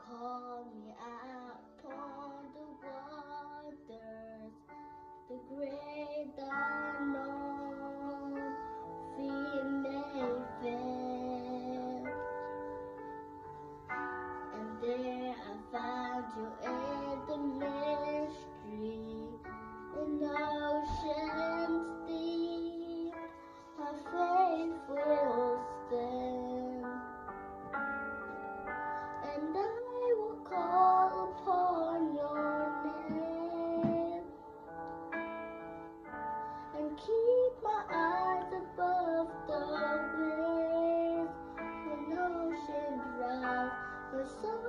call me out upon the waters, the great unknown. Feet may fail, and there I found you in the mystery, in oceans deep. My faith will stand, and I will call upon your name, and keep my eyes above the waves. When oceans rise, when